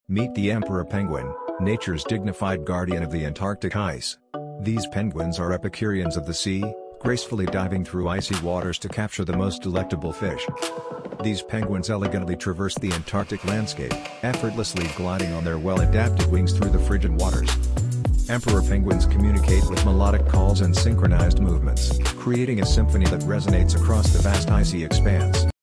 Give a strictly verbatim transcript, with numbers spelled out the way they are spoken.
Meet the emperor penguin, nature's dignified guardian of the Antarctic ice. These penguins are epicureans of the sea, gracefully diving through icy waters to capture the most delectable fish. These penguins elegantly traverse the Antarctic landscape, effortlessly gliding on their well-adapted wings through the frigid waters. Emperor penguins communicate with melodic calls and synchronized movements, creating a symphony that resonates across the vast icy expanse.